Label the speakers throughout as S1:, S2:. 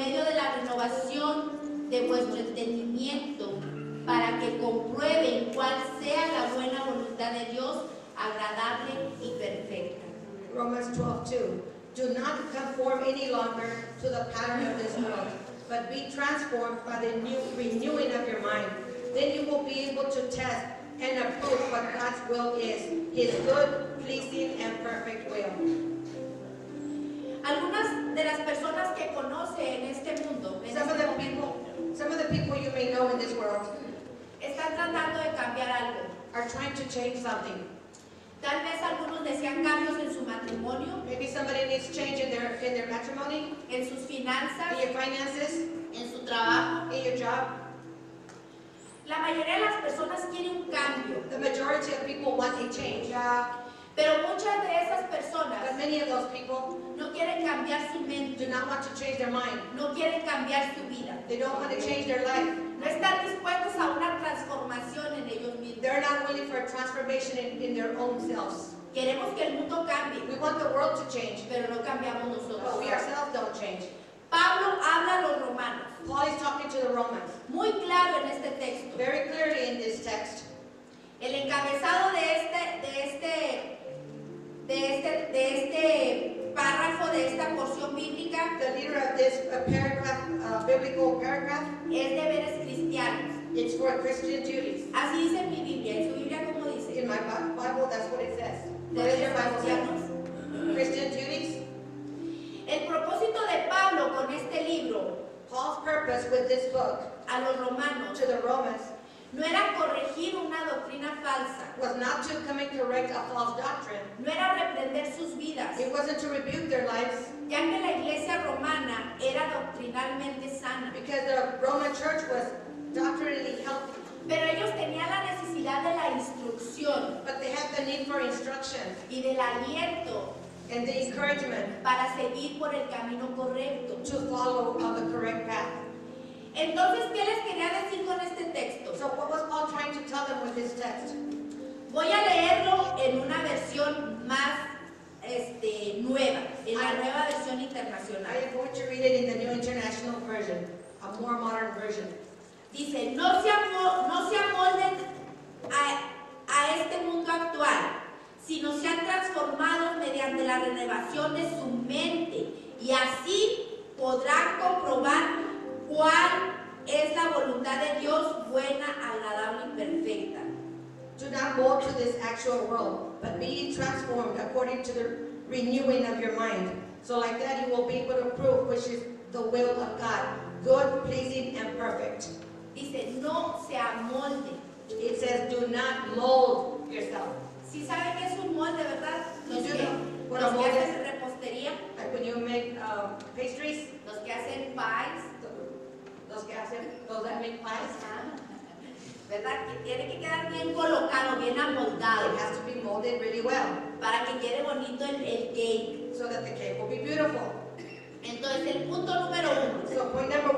S1: medio de la renovación de vuestro entendimiento, para que comprueben cuál sea la buena voluntad de Dios, agradable y perfecta.
S2: Romans 12:2. Do not conform any longer to the pattern of this world, but be transformed by the renewing of your mind. Then you will be able to test and approve what God's will is, His good, pleasing, and perfect will.
S1: Algunas de las personas que conoce en este mundo,
S2: Some of the people you may know in this world
S1: están tratando de cambiar algo.
S2: are trying to change something.
S1: Tal vez algunos desean cambios en su matrimonio,
S2: Maybe somebody needs change in their matrimony,
S1: en sus finanzas,
S2: in your finances,
S1: en su trabajo.
S2: in your job.
S1: La mayoría de las personas quieren un cambio,
S2: The majority of people want a change.
S1: pero muchas de esas personas
S2: But many of those people
S1: no quieren cambiar su
S2: do
S1: mente,
S2: not want to change their mind.
S1: no quieren cambiar su vida,
S2: They don't want to change their life.
S1: no están dispuestos a una transformación en ellos mismos.
S2: They're not willing for a transformation in their own selves.
S1: Queremos que el mundo cambie,
S2: We want the world to change,
S1: pero no cambiamos
S2: but
S1: nosotros.
S2: we ourselves don't change.
S1: Pablo habla a los romanos,
S2: Paul is talking to the Romans
S1: muy claro en este texto.
S2: very clearly in this text.
S1: El encabezado de este párrafo, de esta porción bíblica,
S2: The leader of this paragraph, biblical paragraph,
S1: es deberes cristianos.
S2: it's for Christian duties.
S1: Así dice en mi Biblia. ¿En su Biblia cómo dice?
S2: In my Bible, that's what it says. What does your
S1: Deberes
S2: Bible
S1: cristianos.
S2: say? Christian duties.
S1: El propósito de Pablo con este libro
S2: Paul's purpose with this book
S1: a los romanos
S2: to the Romans
S1: no era corregir una doctrina falsa,
S2: was not to come and correct a false doctrine.
S1: no era reprender sus vidas,
S2: It wasn't to rebuke their lives,
S1: ya que la iglesia romana era doctrinalmente sana.
S2: because the Roman church was doctrinally healthy,
S1: Pero ellos tenían la necesidad de la instrucción
S2: but they had the need for instruction
S1: y del aliento
S2: and the encouragement
S1: para seguir por el camino correcto.
S2: to follow on the correct path.
S1: Entonces, ¿qué les quería decir con este texto?
S2: So what was Paul trying to tell them with this text?
S1: Voy a leerlo en una versión más nueva, en la nueva versión
S2: I
S1: internacional.
S2: am going to read it in the New International Version, a more modern version.
S1: Dice, no se amolden a este mundo actual, sino sean transformados mediante la renovación de su mente, y así podrán comprobar cuál es la voluntad de Dios, buena, agradable y perfecta.
S2: Do not mold to this actual world, but be transformed according to the renewing of your mind. So like that you will be able to prove which is the will of God, good, pleasing, and perfect.
S1: Dice, no se amolden.
S2: It says, do not mold yourself.
S1: ¿Sí saben qué es un molde, verdad? Los
S2: Yo
S1: que,
S2: no. What
S1: los
S2: a
S1: que
S2: molde
S1: hacen repostería,
S2: Like when you make pastries,
S1: los que hacen pies,
S2: those that make pies,
S1: ¿verdad? Que tiene que quedar bien colocado, bien amoldado,
S2: it has to be molded really well
S1: para que quede bonito el cake.
S2: so that the cake will be beautiful.
S1: Entonces, el punto número 1,
S2: So point number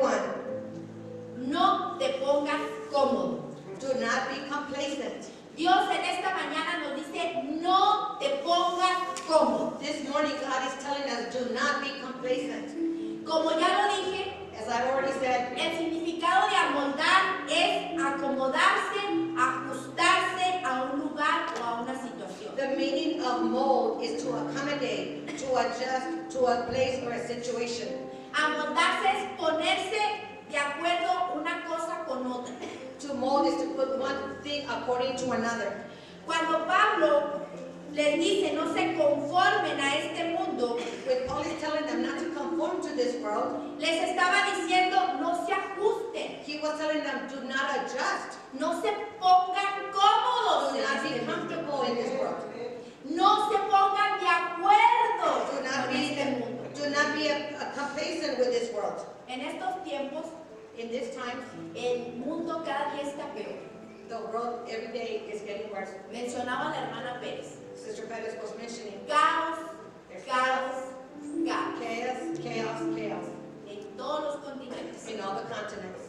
S2: 1,
S1: no te pongas cómodo.
S2: do not be complacent.
S1: Dios en esta mañana nos dice, no te pongas cómodo.
S2: This morning God is telling us, do not be complacent.
S1: Como ya lo dije,
S2: As I've already said,
S1: el significado de amoldar es acomodarse, ajustarse a un lugar o a una situación.
S2: the meaning of mold is to accommodate, to adjust to a place or a situation.
S1: Amoldarse es ponerse de acuerdo una cosa con otra.
S2: To mold is to put one thing according to another.
S1: Cuando Pablo les dice no se conformen a este mundo,
S2: When Paul is telling them not to conform to this world,
S1: les estaba diciendo no se ajusten,
S2: he was telling them, do not adjust.
S1: no se pongan cómodos
S2: Do
S1: en
S2: not be
S1: este mundo,
S2: comfortable in this world.
S1: no se pongan de acuerdo
S2: Do not
S1: con este
S2: be,
S1: mundo.
S2: do not be complacent with this world.
S1: En estos tiempos,
S2: In this time,
S1: el mundo cada día está peor.
S2: the world every day is getting worse.
S1: Mencionaba la hermana Pérez.
S2: Sister Pettis was mentioning
S1: Caos,
S2: there's
S1: caos, caos.
S2: chaos, chaos, chaos
S1: En todos los continentes.
S2: in all the continents.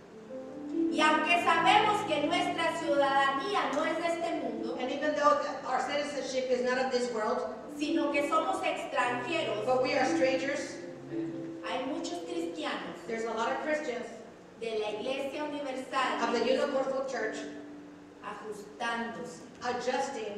S1: Y aunque sabemos que nuestra ciudadanía no es de este mundo,
S2: And even though our citizenship is not of this world,
S1: sino que somos extranjeros,
S2: but we are strangers,
S1: hay muchos cristianos cristianos
S2: There's a lot of Christians
S1: de la Iglesia Universal
S2: of the Universal Church
S1: ajustándose,
S2: adjusting,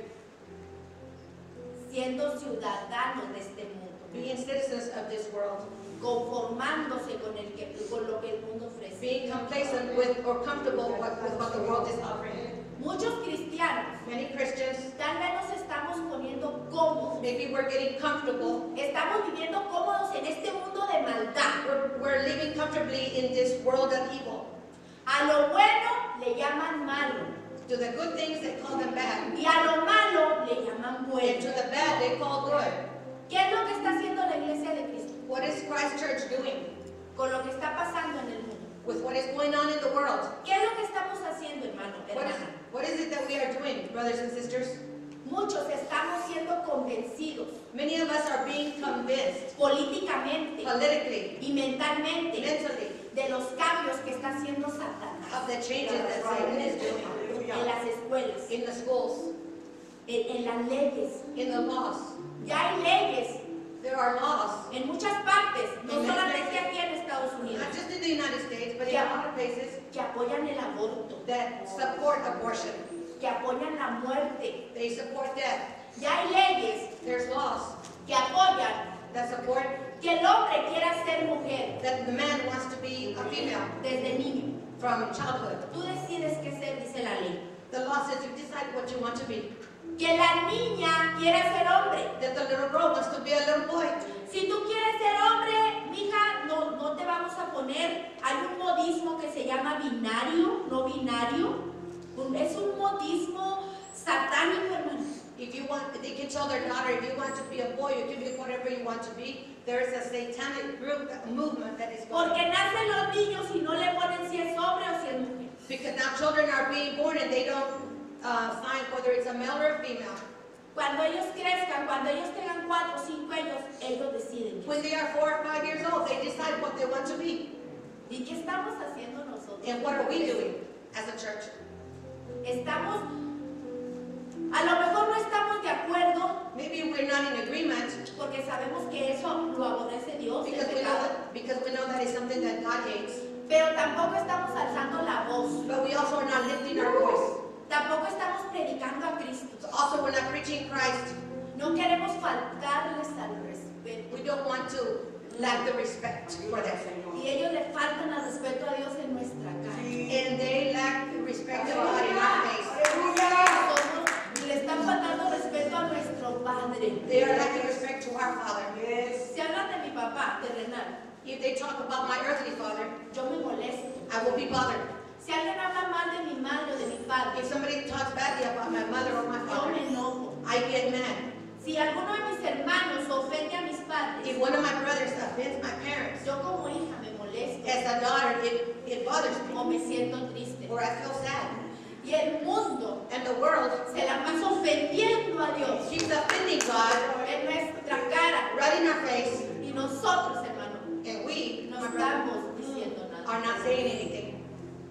S1: siendo ciudadanos de este mundo,
S2: being citizens of this world,
S1: conformándose con lo que el mundo ofrece.
S2: being complacent with or comfortable with what the world is offering.
S1: Muchos cristianos
S2: Many Christians,
S1: tal vez nos estamos poniendo cómodos,
S2: maybe we're getting comfortable.
S1: estamos viviendo cómodos en este mundo de maldad.
S2: We're living comfortably in this world of evil.
S1: A lo bueno le llaman malo
S2: To the good things, they call them bad.
S1: y a lo malo le llaman
S2: And to
S1: bueno.
S2: the bad, they call good.
S1: ¿Qué es lo que está haciendo la Iglesia de Cristo
S2: What is Christ Church doing
S1: con lo que está pasando en el mundo?
S2: with what is going on in the world?
S1: ¿Qué es lo que estamos haciendo, hermano, hermana?
S2: What is it that we are doing, brothers and sisters?
S1: Muchos estamos siendo convencidos
S2: Many of us are being convinced
S1: políticamente
S2: politically,
S1: y mentalmente
S2: mentally,
S1: de los cambios que está haciendo Satanás
S2: of the changes that Satan is doing
S1: en las escuelas,
S2: in the schools,
S1: en las leyes.
S2: in the laws.
S1: Ya hay leyes
S2: There are laws,
S1: en muchas partes, no solamente aquí en Estados Unidos,
S2: not just in the United States, but in a lot of places,
S1: que apoyan el aborto,
S2: that support abortion.
S1: que apoyan la muerte.
S2: They support death.
S1: Ya hay leyes
S2: There's laws
S1: que apoyan
S2: that support
S1: que el hombre quiera ser mujer
S2: that the man wants to be a female
S1: desde niño.
S2: from childhood.
S1: Tú decides qué ser, dice la ley.
S2: The law says you decide what you want to be.
S1: Que la niña quiera ser hombre.
S2: That the little girl wants to be a little boy.
S1: Si tú quieres ser hombre, mija, no te vamos a poner. Hay un modismo que se llama binario, no binario. Es un modismo satánico, hermano.
S2: If you want, they can tell their daughter, if you want to be a boy, you can be whatever you want to be. There is a satanic group, movement that is going
S1: Porque
S2: on.
S1: nacen los niños y no le ponen si es hombre o si es mujer.
S2: Because now children are being born and they don't find whether it's a male or a female.
S1: Cuando ellos crezcan, cuando ellos tengan 4 o 5 años, ellos deciden.
S2: When they are 4 or 5 years old, they decide what they want to be.
S1: ¿Y qué estamos haciendo nosotros?
S2: And what are we doing as a church?
S1: Estamos, a lo mejor no estamos de acuerdo
S2: Maybe we're not in agreement
S1: porque sabemos que eso lo aborrece Dios, el
S2: because
S1: pecado,
S2: we know that is something that God hates.
S1: pero tampoco estamos alzando la voz,
S2: But we also are not lifting our voice.
S1: tampoco estamos predicando a Cristo.
S2: So also we're not preaching Christ.
S1: No queremos faltarles al respeto.
S2: We don't want to lack the respect for them.
S1: Y ellos le faltan al respeto a Dios en nuestra cara.
S2: And they lack the respect of God in our face.
S1: Le están faltando respeto a nuestro Padre.
S2: They are lacking respect to our Father.
S1: Si hablan de mi papá terrenal,
S2: If they talk about my earthly father,
S1: yo me molesto.
S2: I will be bothered.
S1: Si alguien habla mal de mi madre o de mi padre,
S2: If somebody talks badly about my mother or my
S1: yo
S2: father,
S1: me enojo.
S2: I get mad.
S1: Si alguno de mis hermanos ofende a mis padres,
S2: If one of my brothers offends my parents,
S1: yo como hija me molesto
S2: as a daughter, it bothers
S1: o
S2: me,
S1: me siento triste.
S2: or I feel sad.
S1: Y el mundo
S2: And the world,
S1: se la pasa ofendiendo a Dios
S2: she's offending God
S1: en nuestra cara.
S2: right in our face,
S1: Y nosotros, hermano,
S2: and we
S1: no
S2: my brother,
S1: estamos diciendo nada.
S2: are not saying anything.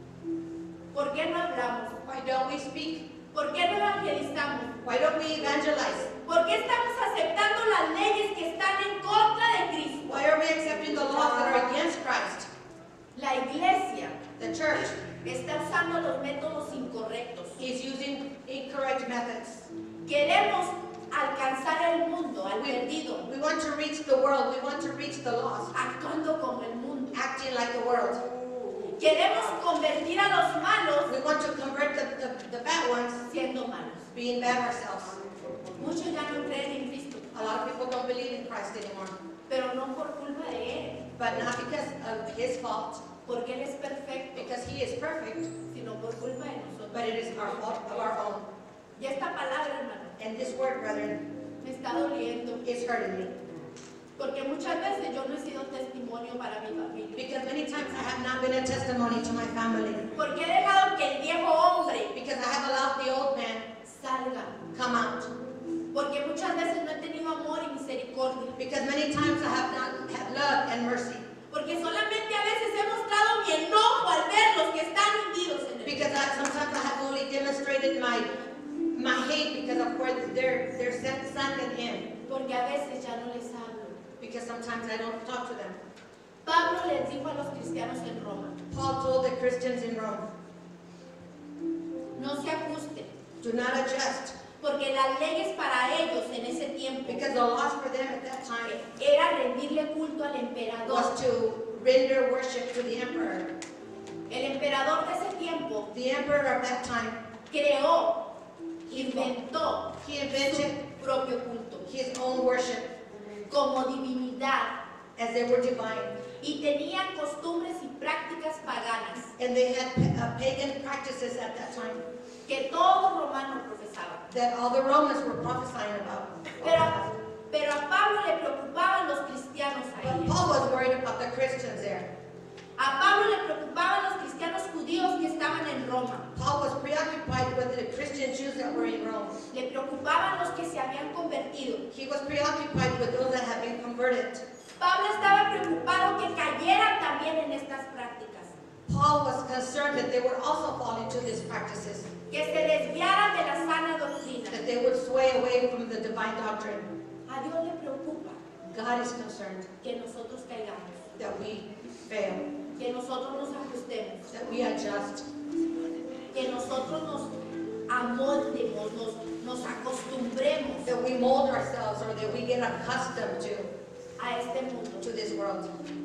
S1: ¿Por qué no hablamos?
S2: Why don't we speak?
S1: ¿Por qué no evangelizamos?
S2: Why don't we evangelize?
S1: ¿Por qué estamos aceptando las leyes que están en contra de Cristo?
S2: Why are we accepting the laws that are against Christ?
S1: La iglesia
S2: The church
S1: está usando los métodos incorrectos.
S2: is using incorrect methods.
S1: Queremos alcanzar el mundo, al perdido,
S2: We want to reach the world. We want to reach the lost,
S1: actuando como el mundo.
S2: acting like the world.
S1: Queremos convertir a los malos
S2: We want to convert the bad ones,
S1: siendo malos.
S2: being bad ourselves.
S1: Muchos ya no creen en Cristo,
S2: A lot of people don't believe in Christ anymore,
S1: pero no por culpa de Él,
S2: but not because of His fault,
S1: porque Él es perfecto,
S2: because He is perfect,
S1: sino por culpa de nosotros.
S2: but it is our fault of our own.
S1: Y esta palabra, hermano,
S2: And this word, brethren,
S1: me está doliendo,
S2: is hurting me,
S1: porque muchas veces yo no he sido testimonio para mi familia.
S2: because many times I have not been a testimony to my family,
S1: Porque he dejado que el viejo hombre
S2: because I have allowed the old man
S1: salga.
S2: come out,
S1: Porque muchas veces no he tenido amor y misericordia.
S2: because many times I have not had love and mercy,
S1: Porque solamente a veces he mostrado mi enojo al ver los que están hundidos en el
S2: because sometimes I have only demonstrated my hate because of where they're sunken in,
S1: Porque a veces ya no les hablo.
S2: because sometimes I don't talk to them.
S1: Pablo les dijo a los cristianos en Roma,
S2: Paul told the Christians in Rome,
S1: no se ajusten,
S2: do not adjust,
S1: porque las leyes para ellos en ese tiempo
S2: because the laws for them at that time
S1: era rendirle culto al emperador.
S2: was to render worship to the emperor.
S1: El emperador de ese tiempo
S2: The emperor of that time,
S1: creó, inventó
S2: he invented
S1: su propio culto
S2: his own worship
S1: como divinidad
S2: as they were divine.
S1: y tenían costumbres y prácticas paganas
S2: And they had pagan practices at that time
S1: que todo romano profesaba.
S2: that all the Romans were prophesying about.
S1: Pero a Pablo le preocupaban los cristianos
S2: But
S1: ahí.
S2: Paul was worried about the Christians there.
S1: A Pablo le preocupaban los cristianos judíos que estaban en Roma.
S2: Paul was preoccupied with the Christian Jews that were in Rome.
S1: Le preocupaban los que se habían convertido.
S2: He was preoccupied with those that had been converted.
S1: Pablo estaba preocupado que cayeran también en estas prácticas,
S2: Paul was concerned that they would also fall into these practices,
S1: que se desviaran de la sana doctrina.
S2: that they would sway away from the divine doctrine.
S1: A Dios le preocupa
S2: God is concerned
S1: que nosotros caigamos,
S2: that we fail,
S1: que nosotros nos ajustemos,
S2: that we adjust,
S1: que nosotros nos amoldemos, nos acostumbremos
S2: that we mold ourselves or that we get accustomed
S1: a este mundo.
S2: to this world.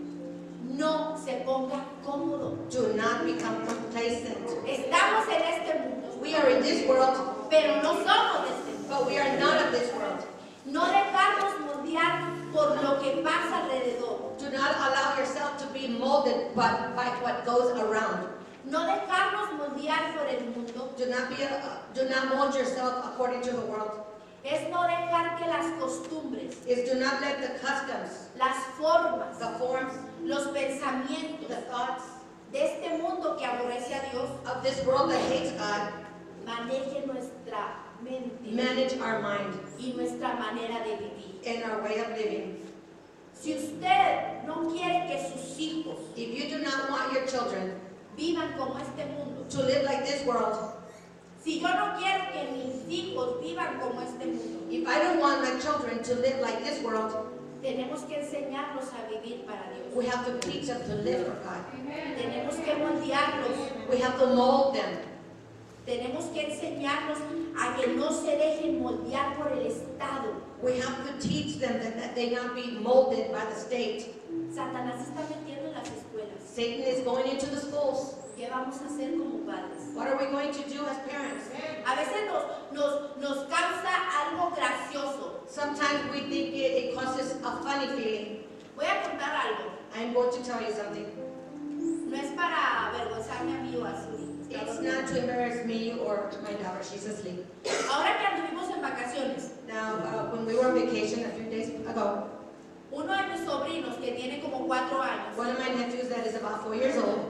S1: No se ponga cómodo.
S2: Do not become complacent.
S1: Estamos en este mundo,
S2: We are in this world,
S1: pero no somos de este mundo.
S2: but we are not of this world.
S1: No dejarnos moldear por lo que pasa alrededor.
S2: Do not allow yourself to be molded by what goes around.
S1: No dejarnos moldear por el mundo
S2: Do not mold yourself according to the world.
S1: es no dejar que las costumbres,
S2: Is do not let the customs,
S1: las formas,
S2: the forms,
S1: los pensamientos
S2: the thoughts
S1: de este mundo que aborrece a Dios
S2: of this world that hates God
S1: maneje nuestra mente
S2: manage our mind
S1: y nuestra manera de vivir.
S2: and our way of living.
S1: Si usted no quiere que sus hijos
S2: If you do not want your children
S1: vivan como este mundo,
S2: to live like this world,
S1: si yo no quiero que mis hijos vivan como este mundo,
S2: if I don't want my children to live like this world,
S1: tenemos que enseñarlos a vivir para Dios.
S2: we have to teach them to live for God.
S1: Tenemos que moldearlos.
S2: We have to mold them.
S1: Tenemos que enseñarlos a que no se dejen moldear por el Estado.
S2: We have to teach them that they not be molded by the state.
S1: Satanás se está metiendo en las escuelas.
S2: Satan is going into the schools.
S1: ¿Qué vamos a hacer como padres?
S2: What are we going to do as parents?
S1: A veces nos causa algo gracioso.
S2: Sometimes we think it causes a funny feeling.
S1: Voy a contar algo.
S2: I'm going to tell you something.
S1: No es para avergonzarme a mí o a Suri.
S2: It's not to embarrass me or my daughter. She's asleep.
S1: Ahora que anduvimos en vacaciones,
S2: Now, when we were on vacation a few days ago,
S1: uno de mis sobrinos que tiene como 4 años
S2: one of my nephews that is about 4 years old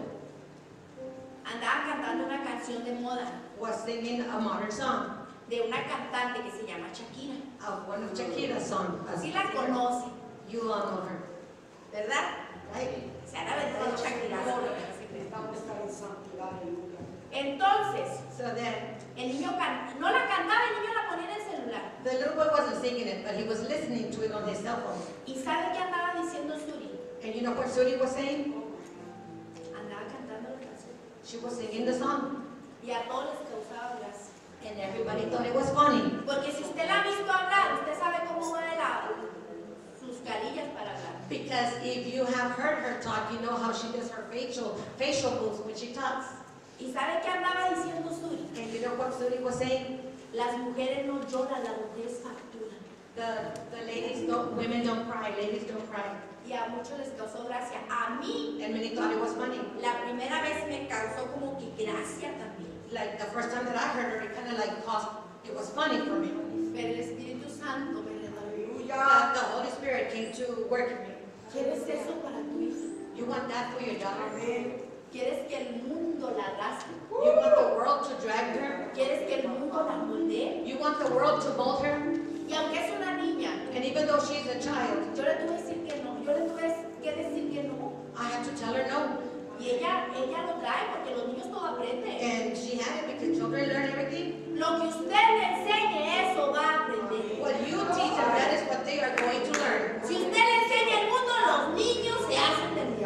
S1: andaba cantando una canción de moda
S2: was singing a modern song,
S1: de una cantante que se llama Shakira.
S2: one of Shakira's songs.
S1: Así la conoce,
S2: You all know her,
S1: ¿verdad?
S2: right?
S1: Se han aventado Shakira. Entonces,
S2: So then,
S1: el niño no la cantaba, el niño la ponía en el celular.
S2: the little boy wasn't singing it, but he was listening to it on his cell phone.
S1: ¿Y sabe qué andaba diciendo Suri?
S2: And you know what Suri was saying?
S1: Andaba cantando la canción.
S2: She was singing the song.
S1: Y a todos les causaba gracia.
S2: And everybody thought it was funny.
S1: Porque si usted la ha visto hablar, usted sabe cómo mueve sus carillas para hablar.
S2: Because if you have heard her talk, you know how she does her facial moves when she talks.
S1: ¿Y sabe qué andaba diciendo Suri?
S2: And you know what Suri was saying?
S1: Las mujeres no lloran, las mujeres facturan.
S2: The ladies don't, women don't cry, ladies don't cry.
S1: Y a muchos les causó gracia. A mí,
S2: And many thought it was funny.
S1: la primera vez me causó como que gracia también.
S2: Like the first time that I heard her, it kind of like caused, it was funny for me.
S1: Pero el Espíritu Santo me regaló.
S2: The Holy Spirit came to work in me.
S1: ¿Quieres eso para tu hija?
S2: You want that for your daughter?
S1: ¿Quieres que el mundo la arrastre?
S2: You want the world to drag her?
S1: ¿Quieres que el mundo la moldee?
S2: You want the world to mold her?
S1: Y aunque es una niña,
S2: And even though she's a child,
S1: yo le tuve que decir que no. Yo le tuve que decir que no.
S2: I have to tell her no.
S1: Y ella lo trae porque los niños todo aprenden.
S2: And she had it because children learn everything.
S1: Lo que usted le enseñe, eso va a aprender.
S2: What you teach them, that is what they are going to learn.
S1: Si usted le enseña el mundo, los niños se hacen del diablo.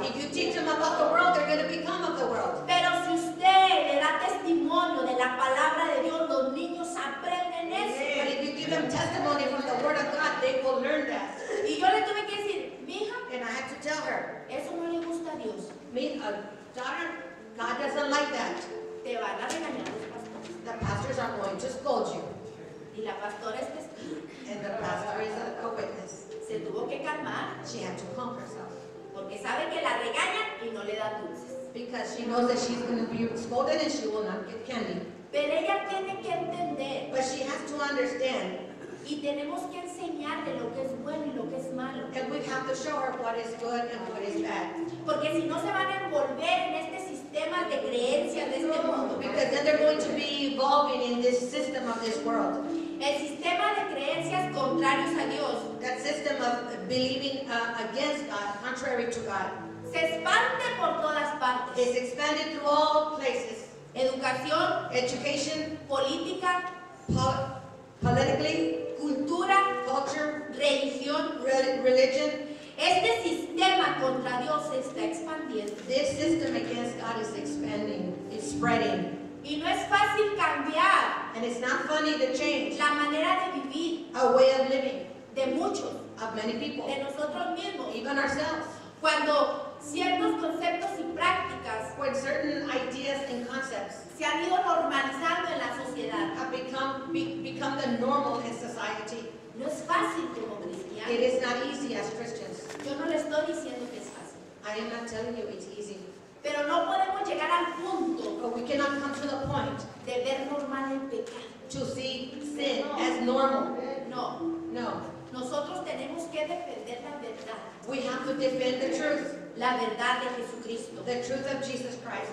S2: Daughter, God doesn't like that.
S1: Te van a regañar los pastores.
S2: The pastors are going to scold you.
S1: Y la pastora es testigo.
S2: And the pastor is a witness.
S1: Se tuvo que calmar
S2: She had to calm herself.
S1: porque sabe que la regañan y no le dan dulces.
S2: Because she knows that she's going to be scolded and she will not get candy.
S1: Pero ella tiene que entender
S2: But she has to understand.
S1: y tenemos que enseñarle lo que es bueno y lo que es malo.
S2: And we have to show her what is good and what is bad.
S1: Porque si no se van a envolver en este sistema de creencias de este mundo.
S2: Because then they're going to be evolving in this system of this world.
S1: El sistema de creencias contrarios a Dios
S2: That system of believing against God, contrary to God,
S1: se expande por todas partes.
S2: is expanded through all places.
S1: Educación,
S2: Education,
S1: política,
S2: politically,
S1: cultura,
S2: culture,
S1: religión.
S2: religion.
S1: Este sistema contra Dios se está expandiendo.
S2: This system against God is expanding, it's spreading.
S1: Y no es fácil cambiar
S2: And it's not funny to change
S1: la manera de vivir
S2: a way of living
S1: de muchos,
S2: of many people,
S1: de nosotros mismos.
S2: even ourselves.
S1: Cuando ciertos conceptos y prácticas
S2: When certain ideas and concepts
S1: se han ido normalizando en la sociedad,
S2: have become the normal in society,
S1: no es fácil como
S2: it
S1: cristianos.
S2: is not easy as Christians.
S1: Yo no le estoy diciendo que es fácil,
S2: I am not telling you it's easy,
S1: pero no podemos llegar al punto
S2: but we cannot come to the point
S1: de ver normal el pecado.
S2: to see sin as normal.
S1: No,
S2: No,
S1: nosotros tenemos que defender la verdad,
S2: we have to defend the truth
S1: de Jesucristo.
S2: of Jesus Christ.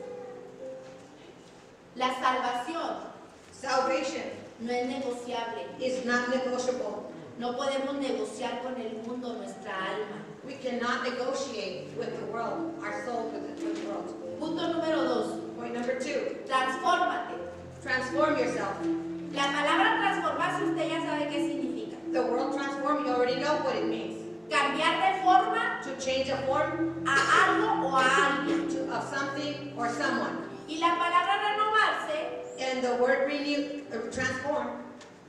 S1: La salvación
S2: Salvation
S1: no es negociable.
S2: is not negotiable.
S1: No podemos negociar con el mundo nuestra alma.
S2: We cannot negotiate with the world, our soul with the world.
S1: Punto número 2.
S2: Point number 2,
S1: Transfórmate.
S2: transform yourself.
S1: La palabra transformarse usted ya sabe qué significa.
S2: The word transform, you already know what it means.
S1: Cambiar de forma
S2: To change a form
S1: a algo o a alguien.
S2: of something or someone.
S1: Y la palabra renovarse
S2: And the word renew, transform,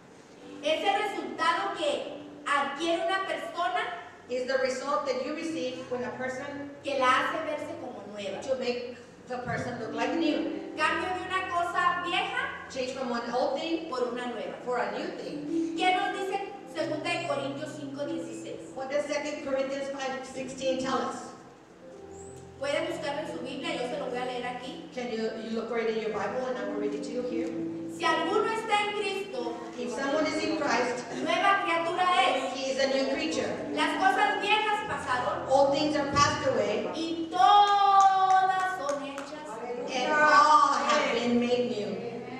S1: es el resultado que adquiere una persona
S2: is the result that you receive when a person,
S1: que la hace verse como nueva.
S2: to make the person look like new.
S1: Cambio de una cosa vieja
S2: Change from one old thing
S1: por una nueva.
S2: for a new thing.
S1: ¿Qué nos dice 2 de Corintios 5:16?
S2: What does 2 Corinthians 5:16 tell us?
S1: Puede buscarlo en su Biblia, yo se lo voy a leer aquí.
S2: Can you look right in your Bible and I will read it to you here?
S1: Si alguno está en Cristo,
S2: If someone is in Christ,
S1: nueva criatura es.
S2: he is a new creature.
S1: Las cosas viejas pasaron
S2: All things are passed away
S1: y todas son hechas.
S2: and all have been made new.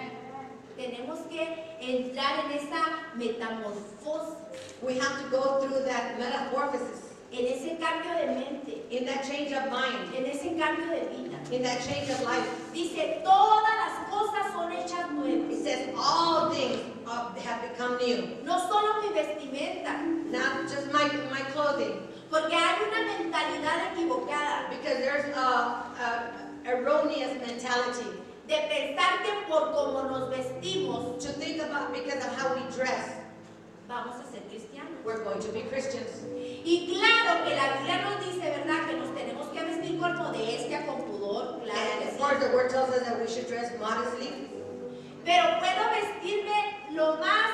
S1: Tenemos que entrar en esa metamorfosis,
S2: We have to go through that metamorphosis,
S1: en ese cambio de mente,
S2: in that change of mind,
S1: en ese cambio de vida.
S2: in that change of life.
S1: Dice, todas las cosas son hechas
S2: It
S1: nuevas.
S2: says all things have become new.
S1: No solo mi vestimenta,
S2: Not just my clothing,
S1: porque hay una mentalidad equivocada
S2: because there's a erroneous mentality
S1: de pensar que por cómo nos vestimos
S2: to think about because of how we dress,
S1: vamos a ser cristianos.
S2: we're going to be Christians.
S1: Y claro que la Biblia nos dice, ¿verdad?, que nos tenemos que vestir con modestia, con pudor, claro
S2: And
S1: que
S2: of
S1: sí.
S2: course, the word tells us that we should dress modestly,
S1: Pero puedo vestirme lo más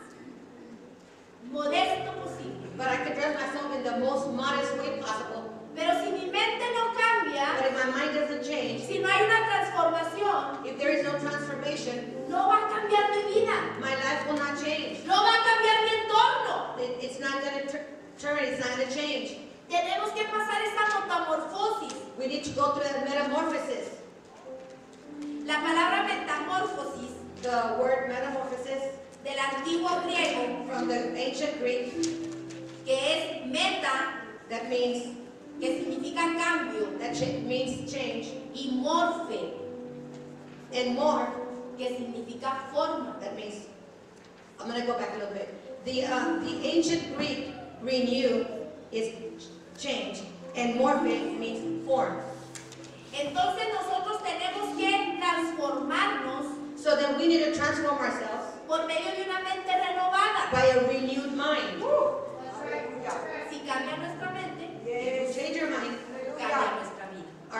S1: modesto posible.
S2: but I can dress myself in the most modest way possible.
S1: Pero si mi mente no
S2: But
S1: cambia,
S2: if my mind doesn't change,
S1: si no hay una transformación,
S2: if there is no transformation,
S1: no va a cambiar mi vida,
S2: my life will not change.
S1: no va a cambiar mi entorno.
S2: It's not going to turn, it's not going to change.
S1: Tenemos que pasar esa metamorfosis.
S2: We need to go through that metamorphosis.
S1: La palabra metamorfosis
S2: The word metamorphosis
S1: del antiguo griego,
S2: from the ancient Greek,
S1: que es meta,
S2: that means
S1: que significa cambio,
S2: means change,
S1: y morfe,
S2: and more,
S1: que significa forma.
S2: that means, I'm going to go back a little bit. The ancient Greek renew is change, and morphe means form.
S1: Entonces nosotros tenemos que transformarnos
S2: So then we need to transform ourselves
S1: por medio de una mente renovada.
S2: by a renewed mind.
S1: Si cambia nuestra mente,
S2: If you change your mind,
S1: cambia nuestra vida.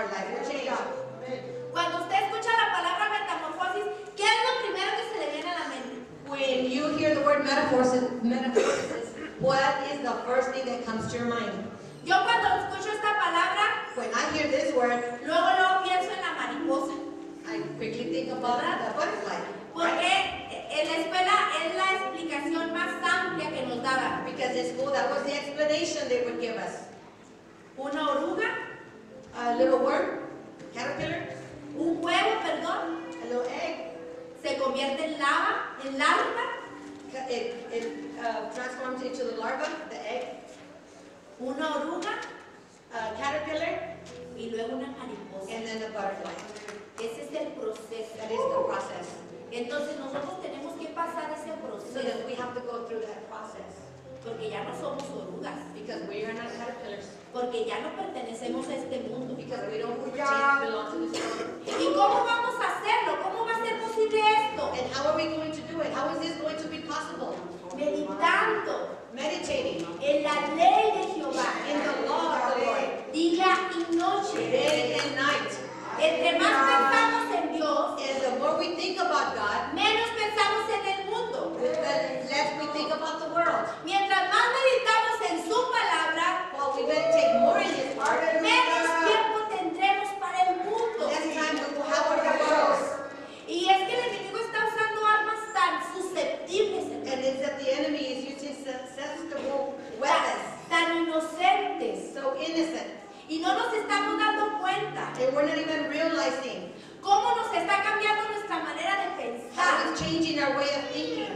S2: what is the first thing that comes to your mind?
S1: Yo cuando escucho esta palabra,
S2: When I hear this word,
S1: luego pienso en la mariposa.
S2: I quickly think about the butterfly.
S1: Porque en la escuela es la explicación más amplia que nos daban.
S2: Because in school, that was the explanation they would give us.
S1: Una oruga,
S2: A little worm, caterpillar,
S1: un huevo, perdón,
S2: a little egg,
S1: se convierte en larva,
S2: it transforms into the larva, the egg,
S1: una oruga
S2: a caterpillar,
S1: y luego una mariposa.
S2: and then a butterfly.
S1: Ese es el proceso.
S2: That is the process.
S1: Entonces nosotros tenemos que pasar ese
S2: So
S1: proceso
S2: that we have to go through that process.
S1: porque ya no somos orugas,
S2: Because we are not caterpillars.
S1: porque ya no pertenecemos a este mundo.
S2: Because we don't belong to this world.
S1: ¿Y cómo vamos a hacerlo? ¿Cómo va a ser posible esto?
S2: And how are we going to do it? How is this going to be possible?
S1: Meditando
S2: Meditating
S1: en la ley de Jehová,
S2: in the law of the Lord,
S1: día y noche.
S2: day and night.
S1: Entre más pensamos en Dios,
S2: And the more we think about God,
S1: menos pensamos en el mundo.
S2: the less we think about the world.
S1: Mientras más meditamos en su palabra,
S2: While we meditate more in His Word,
S1: menos tiempo tendremos para el mundo.
S2: less time we will have for the world.
S1: Y es que el enemigo está usando armas tan susceptibles,
S2: And it's that the enemy is using susceptible weapons,
S1: tan inocentes,
S2: so innocent.
S1: y no nos estamos dando cuenta
S2: And we're not even realizing
S1: cómo nos está cambiando nuestra manera de
S2: how
S1: pensar.
S2: it's changing our way of thinking.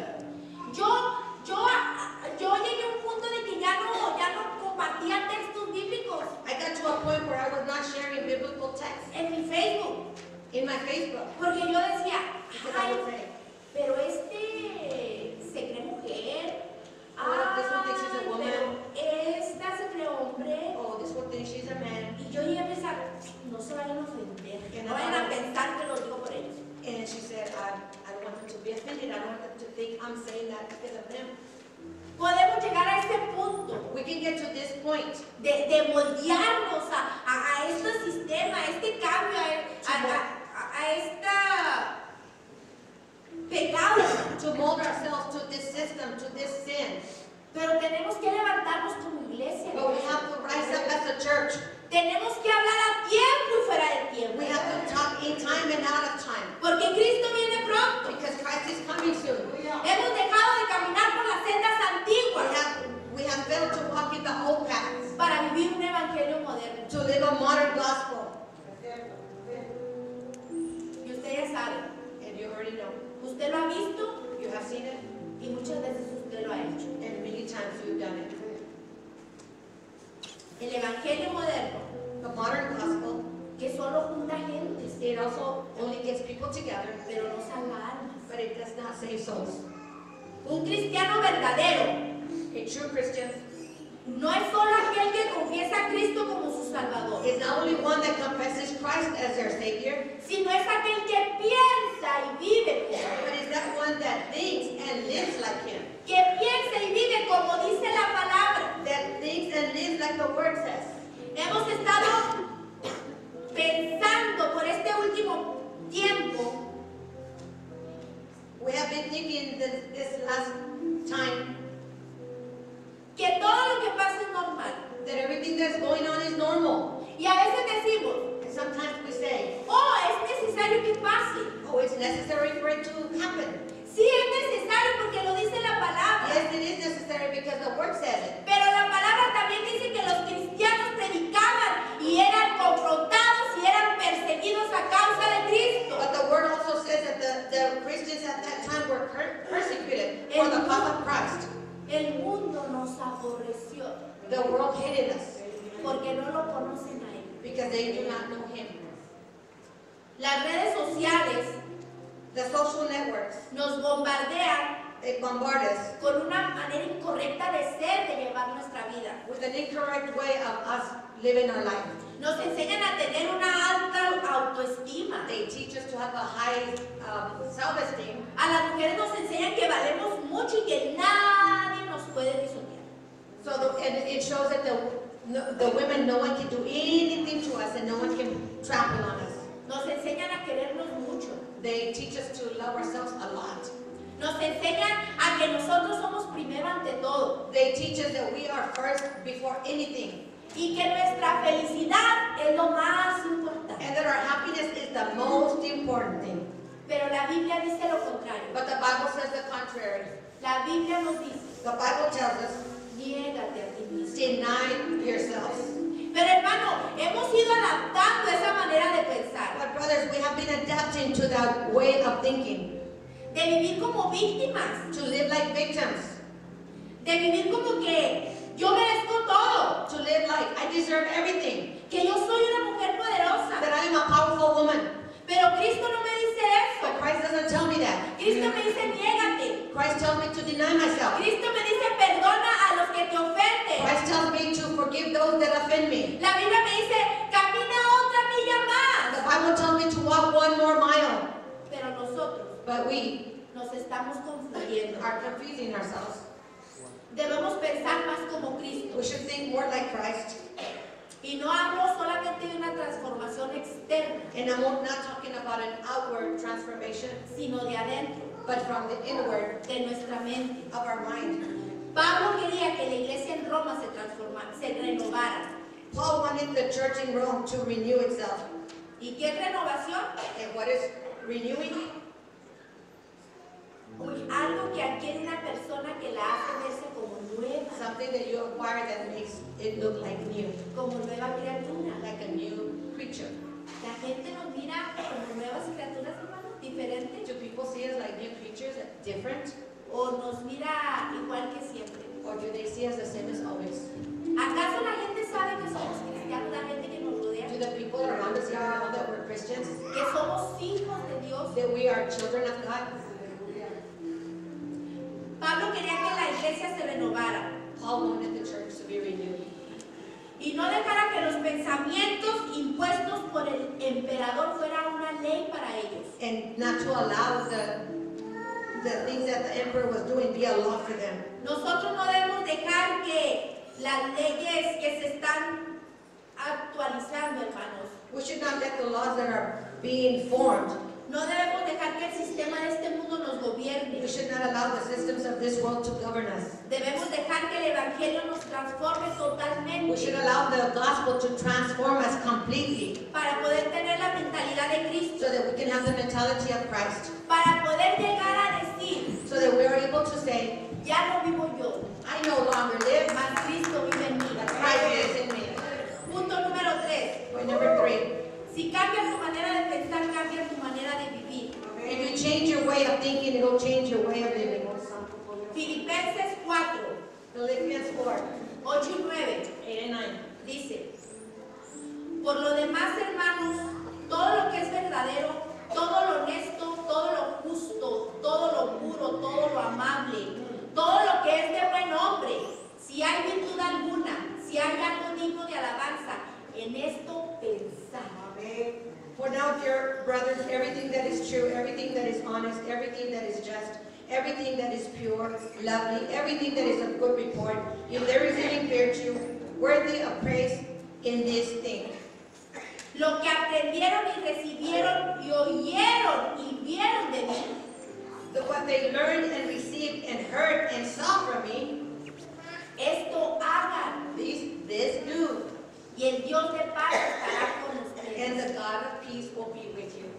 S1: Yo llegué a un punto de que ya no compartía textos bíblicos
S2: I got to a point where I was not sharing biblical texts
S1: en mi Facebook,
S2: in my Facebook.
S1: porque yo decía,
S2: Because I would
S1: ay,
S2: say,
S1: pero se cree mujer,
S2: Oh, this one thinks she's a
S1: ay,
S2: woman.
S1: pero esta se cree hombre.
S2: oh, this one thinks she's a man.
S1: Y yo llegué a pensar, no se vayan a ofender, no vayan a pensar que lo digo por ellos.
S2: And she said, I don't want them to be offended. I don't want them to think I'm saying that because of them.
S1: Podemos llegar a ese punto
S2: We can get to this point
S1: de moldearnos a este sistema, a este cambio, a este pecado.
S2: to mold ourselves to this system, to this sin.
S1: Pero tenemos que levantarnos como iglesia.
S2: But we have to rise up as a church.
S1: Tenemos que hablar a tiempo y fuera de tiempo.
S2: We have to talk in time and out of time.
S1: Porque Cristo viene pronto.
S2: Because Christ is coming soon.
S1: Hemos dejado de caminar por las sendas antiguas
S2: We have failed to walk in the old paths,
S1: para vivir un evangelio moderno.
S2: to live a modern gospel.
S1: Y usted ya sabe,
S2: And you already know.
S1: usted lo ha visto
S2: You have seen it,
S1: y muchas veces usted lo ha hecho.
S2: and many times you've done it.
S1: El evangelio moderno,
S2: The modern gospel,
S1: que solo junta gentes,
S2: it also only gets people together,
S1: pero no salva almas.
S2: but it does not save souls.
S1: Un cristiano verdadero
S2: A true Christian
S1: no es solo aquel que confiesa a Cristo como su Salvador,
S2: is not only one that confesses Christ as their Savior,
S1: sino es aquel que piensa y vive como Él.
S2: but is that one that thinks and lives like Him.
S1: Que piensa y vive como dice la palabra.
S2: That thinks and lives like the Word says.
S1: Hemos estado pensando por este último tiempo
S2: We have been thinking this last time
S1: que todo lo que pasa es normal.
S2: that everything that's going on is normal.
S1: Y a veces decimos,
S2: And sometimes we say,
S1: oh, es necesario que pase.
S2: oh, it's necessary for it to happen.
S1: Sí, es necesario porque lo dice la palabra.
S2: Yes, it is necessary because the Word says it.
S1: Pero la palabra también dice que los cristianos predicaban y eran confrontados y eran perseguidos a causa de Cristo.
S2: But the Word also says that the Christians at that time were persecuted for the cause of Christ.
S1: El mundo nos aborreció
S2: The world hated us
S1: porque no lo conocen a Él.
S2: because they do not know Him.
S1: Las redes sociales
S2: The social networks,
S1: nos bombardean
S2: they bombard us
S1: con una manera incorrecta de ser, de llevar nuestra vida.
S2: with an incorrect way of us living our life.
S1: Nos enseñan a tener una alta autoestima.
S2: They teach us to have a high self-esteem.
S1: A las mujeres nos enseñan que valemos mucho y que nadie nos puede pisotear.
S2: And it shows that the women, no one can do anything to us and no one can trample on us.
S1: Nos enseñan a querernos mucho.
S2: They teach us to love ourselves a lot.
S1: Nos enseñan a que nosotros somos primero ante todo
S2: They teach us that we are first before anything,
S1: y que nuestra felicidad es lo más importante.
S2: and that our happiness is the most important thing.
S1: Pero la Biblia dice lo contrario.
S2: But the Bible says the contrary.
S1: La Biblia nos dice,
S2: The Bible tells us,
S1: niégate a ti mismo.
S2: deny yourselves.
S1: Pero hermano, hemos ido adaptando esa manera de pensar,
S2: But brothers, we have been adapting to that way of thinking,
S1: de vivir como víctimas,
S2: to live like victims,
S1: de vivir como que yo merezco todo,
S2: to live like I deserve everything,
S1: que yo soy una mujer poderosa.
S2: that I am a powerful woman.
S1: Pero Cristo no me dice
S2: But
S1: eso.
S2: Christ doesn't tell me that.
S1: Cristo me dice, niégate.
S2: Christ tells me to deny myself.
S1: Cristo me dice, perdona a los que te ofenden.
S2: Christ tells me to forgive those that offend me.
S1: La Biblia me dice, camina otra milla
S2: The
S1: más.
S2: Bible tells me to walk one more mile.
S1: Pero nosotros
S2: But we
S1: nos estamos confundiendo.
S2: are confusing ourselves.
S1: Debemos pensar más como Cristo.
S2: We should think more like Christ.
S1: Y no hablo solamente de una transformación externa,
S2: And I'm not talking about an outward transformation,
S1: sino de adentro,
S2: but from the inward
S1: de nuestra mente.
S2: of our mind.
S1: Pablo quería que la iglesia en Roma se renovara.
S2: Paul wanted the church in Rome to renew itself.
S1: ¿Y qué es renovación?
S2: And what is renewing?
S1: Algo que adquiere una persona que la hace verse como nueva,
S2: Something that you acquire that makes it look like new,
S1: como nueva criatura.
S2: like a new creature.
S1: La gente nos mira como nuevas criaturas, hermano, diferentes,
S2: Do people see us like new creatures, different?
S1: o nos mira igual que siempre.
S2: Or do they see us the same as always?
S1: ¿Acaso la gente sabe que somos cristianos, la gente que nos rodea?
S2: Do the people around us even know that we're Christians?
S1: Que somos hijos de Dios.
S2: That we are children of God?
S1: Pablo quería que la iglesia se renovara
S2: Paul wanted the church to be renewed.
S1: y no dejara que los pensamientos impuestos por el emperador fuera una ley para ellos.
S2: And not to allow the things that the emperor was doing be a law for them.
S1: Nosotros no debemos dejar que las leyes que se están actualizando, hermanos,
S2: We should not let the laws that are being formed,
S1: no debemos dejar que el sistema de este mundo nos gobierne.
S2: we should not allow the systems of this world to govern us.
S1: Debemos dejar que el evangelio nos transforme
S2: We should
S1: totalmente
S2: allow the gospel to transform us completely
S1: para poder tener la mentalidad de Cristo,
S2: so that we can have the mentality of Christ,
S1: para poder llegar a decir,
S2: so that we are able to say,
S1: ya no vivo yo,
S2: I no longer live,
S1: mas Cristo vive en mí.
S2: but Christ lives in me.
S1: Punto número 3.
S2: Point number 3.
S1: Si cambias tu manera de pensar, cambia tu manera de vivir.
S2: If you change your way of thinking, it'll change your way of living.
S1: Filipenses 4,
S2: Philippians 4,
S1: 8 y 9
S2: 8 and 9.
S1: dice: por lo demás, hermanos, todo lo que es verdadero, todo lo honesto, todo lo justo, todo lo puro, todo lo amable, todo lo que es de buen nombre, si hay virtud alguna, si hay algo digno de alabanza, en esto pensad.
S2: For now, dear brothers, everything that is true, everything that is honest, everything that is just, everything that is pure, lovely, everything that is of good report, if there is any virtue worthy of praise, in this thing.
S1: Lo que aprendieron y recibieron y oyeron y vieron de mí,
S2: What they learned and received and heard and saw from me,
S1: esto hagan,
S2: this do,
S1: y el Dios de paz estará con
S2: and
S1: ustedes.
S2: the God of peace will be with you.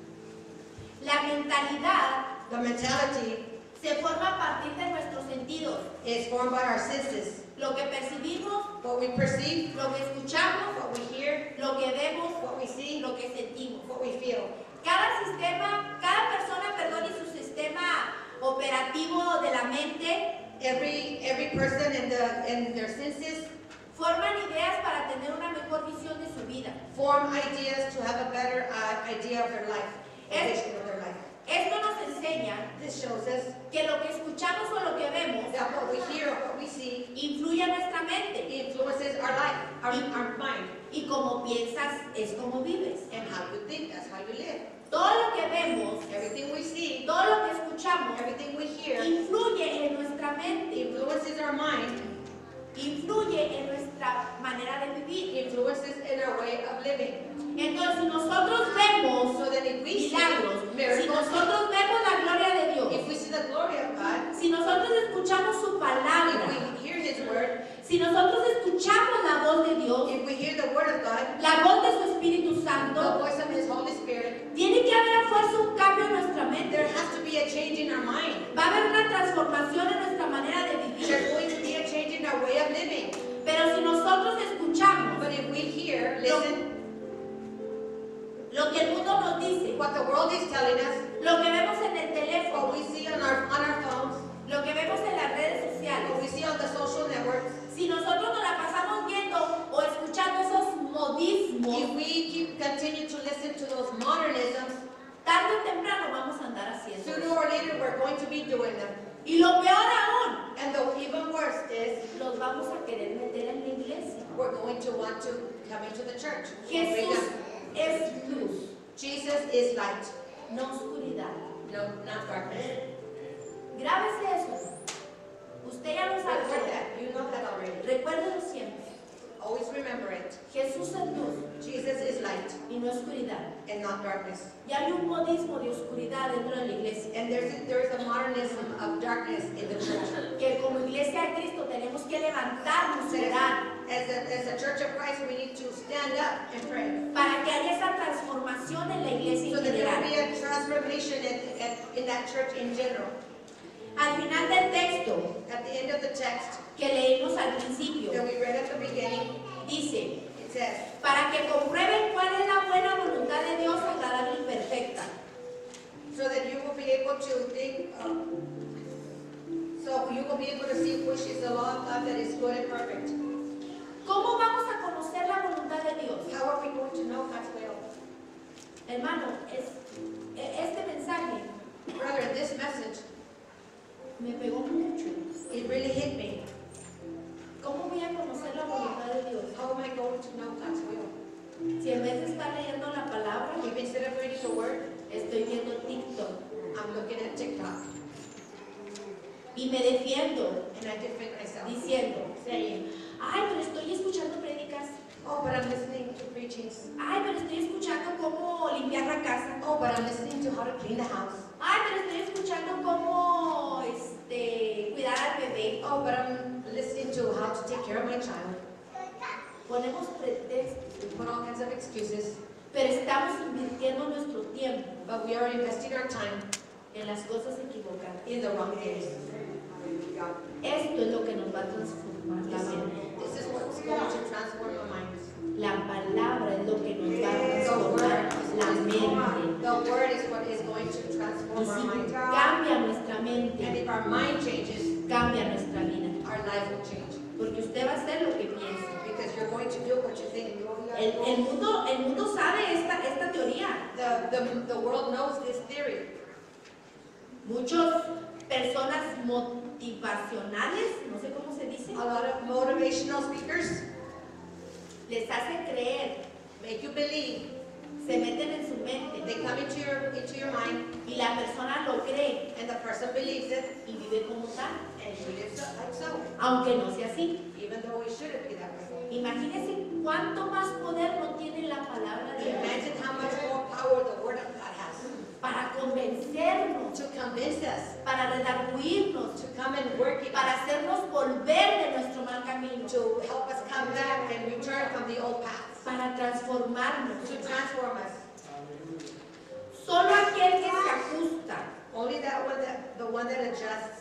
S1: La mentalidad
S2: The mentality
S1: se forma a partir de nuestros sentidos.
S2: is formed by our senses.
S1: Lo que percibimos,
S2: What we perceive,
S1: lo que escuchamos,
S2: what we hear,
S1: lo que vemos,
S2: what we see,
S1: lo que sentimos.
S2: what we feel.
S1: Cada persona, y su sistema operativo de la mente
S2: Every person and their senses
S1: forman ideas para tener una mejor visión de su vida.
S2: form ideas to have a better idea of their life, a vision of their life.
S1: Esto nos enseña
S2: This shows us
S1: que lo que escuchamos o lo que vemos
S2: that what we hear, what we see,
S1: influye en nuestra mente.
S2: influences our life, our mind.
S1: Y como piensas es como vives.
S2: And how you think, that's how you live.
S1: Todo lo que vemos,
S2: Everything we see,
S1: todo lo que escuchamos,
S2: everything we hear,
S1: influye en nuestra mente,
S2: influences our mind,
S1: influye en nuestra manera de vivir.
S2: influences in our way of living.
S1: Entonces, si nosotros vemos
S2: So that if we see
S1: milagros, si
S2: miracles,
S1: nosotros vemos la gloria de Dios,
S2: if we see the
S1: escuchamos su
S2: if
S1: palabra,
S2: we hear His word,
S1: si nosotros escuchamos la voz de Dios,
S2: if we hear the word of God,
S1: la voz de su Espíritu
S2: the
S1: Santo,
S2: voice of His Holy Spirit,
S1: tiene que haber a fuerza un cambio en nuestra mente.
S2: there has to be a change in our mind.
S1: Va a haber una transformación en nuestra manera de vivir.
S2: There's going to be a change in our way of living.
S1: Pero si nosotros escuchamos
S2: But if we hear, listen,
S1: lo que el mundo nos dice,
S2: what the world is telling us,
S1: lo que vemos en el
S2: what
S1: teléfono,
S2: we see on our phones,
S1: lo que vemos en las redes
S2: what
S1: sociales,
S2: we see on the social networks,
S1: si nosotros nos la pasamos viendo o escuchando esos modismos,
S2: if we continue to listen to those modernisms,
S1: tarde o temprano vamos a andar haciendo
S2: sooner
S1: eso.
S2: or later we're going to be doing them.
S1: Y lo peor aún,
S2: And the even worse is
S1: los vamos a querer meter en la iglesia.
S2: we're going to want to come into the church.
S1: Jesús es luz,
S2: Jesus is light,
S1: no oscuridad.
S2: no, not darkness.
S1: Grábese eso. Usted ya lo
S2: Record
S1: sabe.
S2: that. You know that already.
S1: Recuérdelo siempre.
S2: Always remember it.
S1: Jesús es luz
S2: Jesus is light
S1: y no oscuridad.
S2: and not darkness.
S1: Y hay un modismo de oscuridad dentro de la iglesia.
S2: And there's a modernism of darkness in the church.
S1: Que como iglesia de Cristo tenemos que levantarnos y orar
S2: As a church of Christ, we need to stand up and pray.
S1: para que haya esa transformación en la iglesia
S2: So
S1: en
S2: that there will be
S1: general.
S2: a transformation in that church in general.
S1: Al final del texto
S2: At the end of the text
S1: que leímos al principio,
S2: that we read at the beginning,
S1: dice,
S2: it says,
S1: para que comprueben cuál es la buena voluntad de Dios agradable y perfecta.
S2: so that you will be able to think, so you will be able to see which is the law of God that is good and perfect.
S1: ¿Cómo vamos a conocer la voluntad de Dios?
S2: How are we going to know God's will?
S1: Hermano, este mensaje
S2: Brother, this message,
S1: me pegó mucho.
S2: it really hit me.
S1: ¿Cómo voy a conocer la voluntad de Dios?
S2: How am I going to know God's will?
S1: Si en vez de estar leyendo la palabra,
S2: If instead of reading the word,
S1: estoy viendo TikTok
S2: I'm looking at TikTok
S1: y me defiendo
S2: and I defend myself,
S1: diciendo,
S2: saying,
S1: ay, pero estoy escuchando prédicas,
S2: oh, but I'm listening to preachings.
S1: ay, pero estoy escuchando cómo limpiar la casa,
S2: Oh, but I'm listening to how to clean the house.
S1: ay, pero estoy escuchando cómo cuidar al bebé.
S2: Oh, but I'm listening to how to take care of my child.
S1: Ponemos pretextos,
S2: We put all kinds of excuses,
S1: pero estamos invirtiendo nuestro tiempo
S2: but we are investing our time
S1: en las cosas equivocadas.
S2: in the wrong things.
S1: Esto es lo que nos va a transformar la mente.
S2: This is what's going to transform our minds.
S1: La palabra es lo que nos va a
S2: The
S1: transformar
S2: word,
S1: la mente.
S2: the word is what is going to
S1: Y
S2: transform our
S1: si
S2: minds.
S1: cambia nuestra
S2: And
S1: mente,
S2: if our mind changes,
S1: cambia nuestra vida.
S2: our life will change.
S1: Porque usted va a hacer lo que piensa.
S2: Because you're going to do what you think.
S1: El mundo sabe esta teoría.
S2: The world knows this theory.
S1: Muchas personas motivacionales, no sé cómo se dice,
S2: A lot of motivational speakers
S1: les hace creer,
S2: make you believe.
S1: se meten en su mente
S2: They come into your mind,
S1: y la persona lo cree
S2: and the person believes it,
S1: y vive como tal,
S2: and he lives like so,
S1: aunque no sea así.
S2: even though it shouldn't be that way.
S1: Imagínense cuánto más poder no tiene la palabra de Dios
S2: Imagine how much more power the Word of God has
S1: para convencernos,
S2: to convince us,
S1: para redarguirnos,
S2: to come and work it,
S1: para hacernos volver de nuestro mal camino,
S2: to help us come back and return from the old paths,
S1: para transformarnos.
S2: to transform us.
S1: Solo aquel que se ajusta,
S2: Only the one that adjusts,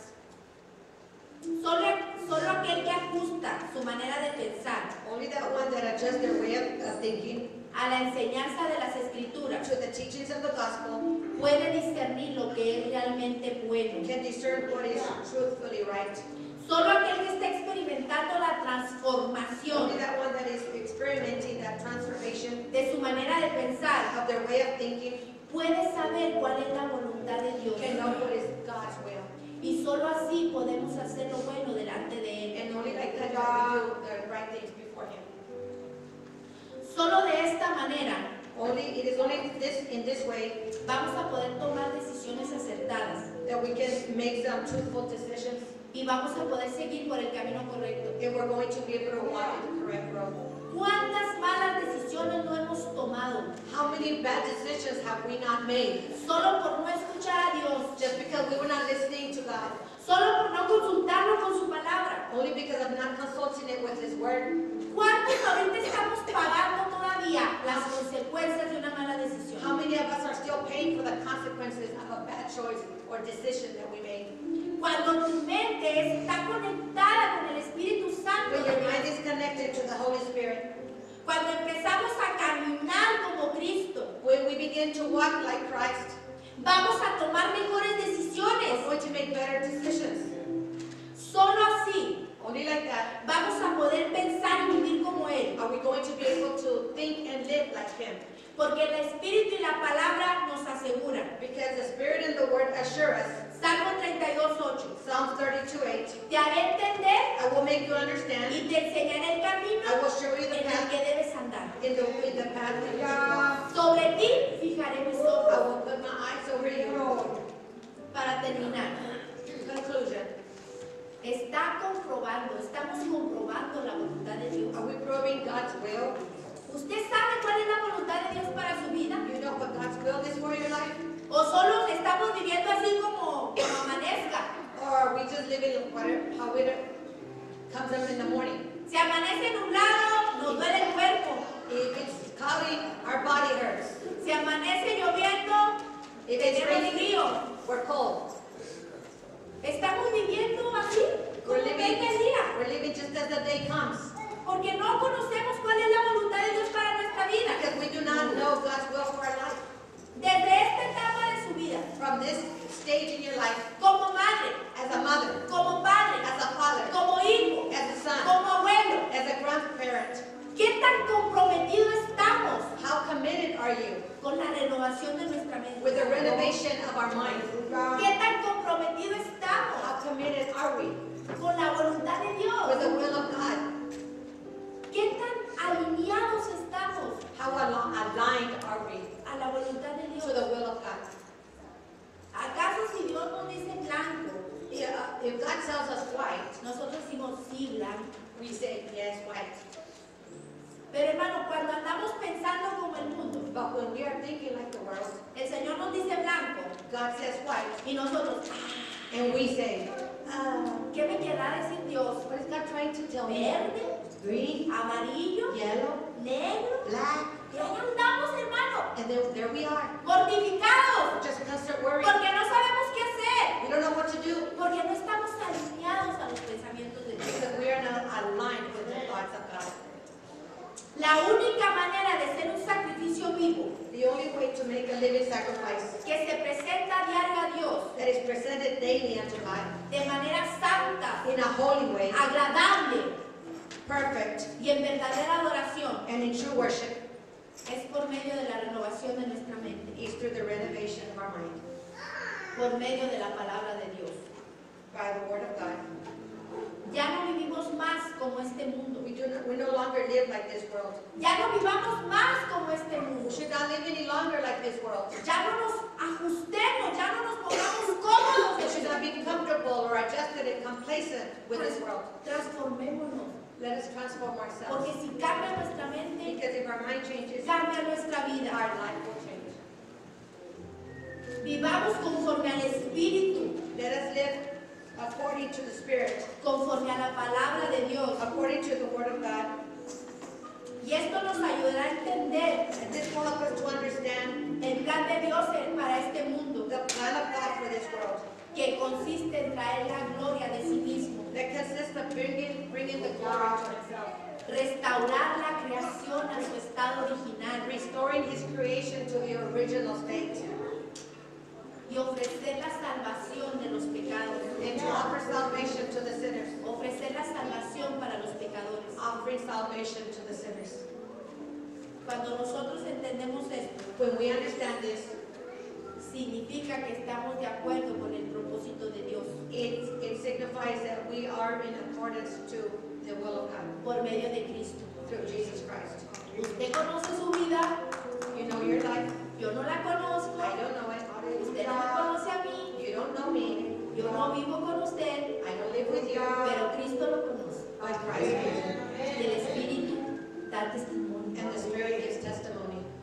S1: solo aquel que ajusta su manera de pensar
S2: only that one that adjusts their way of thinking
S1: a la enseñanza de las escrituras
S2: to the teachings of the gospel
S1: puede discernir lo que es realmente bueno.
S2: can discern what is truthfully right.
S1: Solo aquel que está experimentando la transformación
S2: Only that one that is experimenting that transformation
S1: de su manera de pensar
S2: of their way of thinking
S1: puede saber cuál es la voluntad de Dios.
S2: can know what is God's will.
S1: Y solo así podemos hacer lo bueno delante de Él.
S2: And only like that we do the right things before Him.
S1: Solo de esta manera
S2: It is only in this way
S1: vamos a poder tomar decisiones acertadas
S2: that we can make some truthful decisions,
S1: y vamos a poder seguir por el camino correcto.
S2: and we're going to be able to walk in the correct road.
S1: ¿Cuántas malas decisiones no hemos tomado tomado?
S2: How many bad decisions have we not made?
S1: Solo por no escuchar a Dios,
S2: Just because we were not listening to God.
S1: solo por no consultarlo con su palabra.
S2: Only because of not consulting it with His Word.
S1: ¿Cuántos ahorita estamos pagando todavía las consecuencias de una mala decisión?
S2: How many of us are still paying for the consequences of a bad choice or decision that we made?
S1: Cuando tu mente está conectada con el Espíritu Santo,
S2: When your mind is connected to the Holy Spirit,
S1: cuando empezamos a caminar como Cristo,
S2: when we begin to walk like Christ,
S1: vamos a tomar mejores
S2: we're
S1: decisiones.
S2: going to make better decisions.
S1: Solo así
S2: Only like that
S1: vamos a poder pensar y vivir como Él.
S2: are we going to be able to think and live like Him.
S1: Porque el Espíritu y la palabra nos aseguran.
S2: Because the Spirit and the Word assure us.
S1: Salmo 32:8.
S2: Psalms 32:8.
S1: Te haré entender
S2: I will make you understand.
S1: y te enseñaré el camino
S2: I will show you the
S1: en el
S2: path
S1: que debes andar.
S2: in the path that you should walk.
S1: Sobre ti fijaré mis
S2: I
S1: ojos.
S2: will put my eyes over you.
S1: Para terminar,
S2: Conclusion.
S1: estamos comprobando la voluntad de Dios.
S2: Are we proving God's will?
S1: ¿Usted sabe cuál es la voluntad de Dios para su vida?
S2: You know what God's will is for your life?
S1: ¿O solo estamos viviendo así como amanezca?
S2: Or are we just living how it comes up in the morning?
S1: Si amanece nublado, nos duele el cuerpo.
S2: If it's cloudy, our body hurts.
S1: Si amanece lloviendo,
S2: If it's
S1: tenemos
S2: raining,
S1: frío.
S2: we're cold.
S1: Estamos viviendo así, como venga el día.
S2: We're living just as the day comes.
S1: Porque no conocemos cuál es la voluntad de Dios para nuestra vida.
S2: Because we do not know God's will for our life.
S1: Desde esta etapa de su vida,
S2: From this stage in your life,
S1: como madre,
S2: as a mother,
S1: como padre,
S2: as a father,
S1: como hijo,
S2: as a son,
S1: como abuelo,
S2: as a grandparent,
S1: ¿qué tan comprometidos estamos
S2: how committed are you
S1: con la renovación de nuestra mente?
S2: with the renovation of our mind?
S1: ¿Qué tan comprometidos estamos
S2: How committed are we
S1: con la voluntad de
S2: with
S1: Dios?
S2: the will of God?
S1: ¿Qué tan alineados estamos
S2: How aligned are we
S1: a la voluntad de
S2: to
S1: Dios?
S2: the will of God?
S1: ¿Acaso si Dios nos dice blanco,
S2: Yeah, if God tells us white,
S1: nosotros decimos sí, blanco?
S2: we say yes, white.
S1: Pero hermano, cuando andamos pensando como el mundo,
S2: But when we are thinking like the world,
S1: el Señor nos dice blanco
S2: God says white,
S1: y nosotros,
S2: and we say,
S1: ¿qué me querrá decir Dios?
S2: what is God trying to tell me?
S1: Verde,
S2: Green,
S1: amarillo,
S2: yellow,
S1: negro.
S2: black,
S1: Y ahí andamos, hermano,
S2: and there we are.
S1: mortificados,
S2: Just constant worry.
S1: porque no sabemos qué hacer,
S2: We don't know what to do
S1: porque no estamos alineados a los pensamientos de Dios.
S2: because we are not aligned with the thoughts of God.
S1: La única manera de ser un sacrificio vivo
S2: The only way to make a living sacrifice
S1: que se presenta a diario a Dios
S2: that is presented daily unto God
S1: de manera santa,
S2: in a holy way,
S1: agradable
S2: perfect,
S1: y en verdadera adoración
S2: and in true worship
S1: es por medio de la renovación de nuestra mente,
S2: is through the renovation of our mind
S1: por medio de la palabra de Dios.
S2: by the word of God.
S1: Ya no vivimos más como este mundo.
S2: We no longer live like this world.
S1: Ya no vivamos más como este
S2: We
S1: mundo.
S2: should not live any longer like this world.
S1: Ya no nos ajustemos, ya no nos pongamos cómodos.
S2: We should not be comfortable or adjusted and complacent with this world.
S1: Transformémonos.
S2: Let us transform ourselves.
S1: Porque si cambia nuestra mente,
S2: Because if our mind changes,
S1: cambia nuestra vida.
S2: our life will change.
S1: Vivamos conforme al Espíritu,
S2: Let us live according to the Spirit,
S1: conforme a la palabra de Dios.
S2: according to the Word of God.
S1: Y esto nos ayudará a entender
S2: And this will help us to understand
S1: el plan de Dios para este mundo,
S2: the plan of God for this world.
S1: que consiste en traer la gloria de sí mismo,
S2: That consists of bringing the glory to Himself,
S1: restaurar la creación a su estado original
S2: restoring His creation to the original state,
S1: y ofrecer la salvación de los pecados,
S2: and to offer salvation to the sinners,
S1: ofrecer la salvación para los pecadores.
S2: offering salvation to the sinners.
S1: Cuando nosotros entendemos esto,
S2: When we understand this,
S1: significa que estamos de acuerdo con el propósito de Dios
S2: it signifies that we are in accordance to the will of God
S1: por medio de Cristo.
S2: through Jesus Christ.
S1: Usted conoce su vida,
S2: You know your life.
S1: yo no la conozco,
S2: I don't know it.
S1: usted no me conoce a mí,
S2: You don't know me.
S1: yo no vivo con usted,
S2: I don't live with you.
S1: pero Cristo lo conoce.
S2: But Christ does.
S1: Y el Espíritu da testimonio.
S2: And the Spirit gives testimony.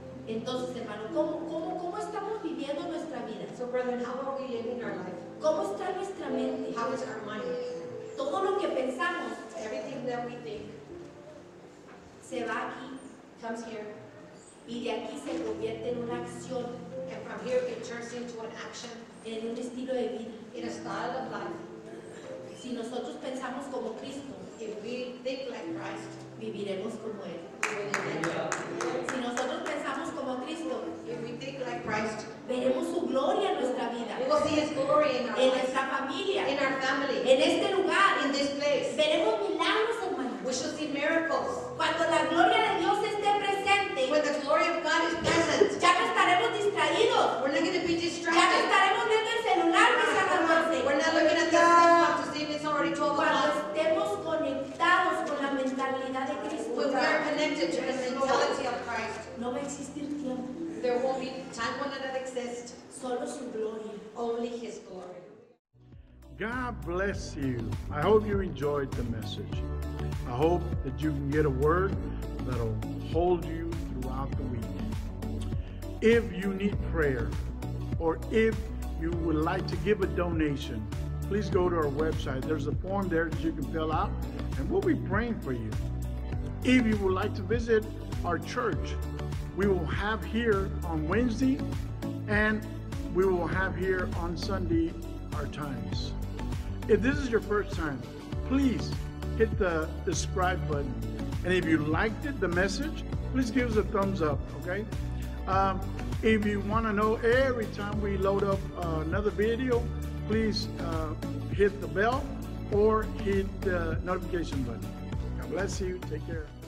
S1: Entonces, hermano, ¿cómo estamos viviendo nuestra vida?
S2: So, brethren, how are we living our life?
S1: ¿Cómo está nuestra mente?
S2: How is our mind?
S1: Todo lo que pensamos
S2: Everything that we think
S1: se va aquí
S2: comes here,
S1: y de aquí se convierte en una acción,
S2: and from here it turns into an action,
S1: en un estilo de vida.
S2: in a style of life.
S1: Si nosotros pensamos como Cristo,
S2: If we think like Christ,
S1: viviremos como Él.
S2: we will live like Him.
S1: Si nosotros pensamos como Cristo,
S2: If we think like Christ,
S1: veremos su gloria en nuestra vida,
S2: we will see His glory in our
S1: en
S2: lives,
S1: nuestra familia,
S2: in our family,
S1: en este lugar.
S2: in this place.
S1: Veremos milagros, hermano.
S2: We shall see miracles.
S1: Cuando la gloria de Dios esté presente,
S2: When the glory of God is present,
S1: ya no estaremos distraídos.
S2: we're not going to be
S1: Ya no
S2: distracted.
S1: estaremos viendo el celular que sea las 12.
S2: We're not looking at the cell phone to see if it's already 12
S1: Cuando
S2: o'clock.
S1: estemos conectados con la mentalidad de Cristo,
S2: When we are connected to the mentality of Christ,
S1: no va a existir tiempo,
S2: there won't be time will not exist,
S1: solo su gloria.
S2: only His glory.
S3: God bless you. I hope you enjoyed the message. I hope that you can get a word that'll hold you throughout the week. If you need prayer, or if you would like to give a donation, please go to our website. There's a form there that you can fill out, and we'll be praying for you. If you would like to visit our church, we will have here on Wednesday, and we will have here on Sunday our times. If this is your first time, please hit the subscribe button. And if you liked it, the message, please give us a thumbs up, okay? If you want to know every time we load up another video, please hit the bell or hit the notification button. God bless you. Take care.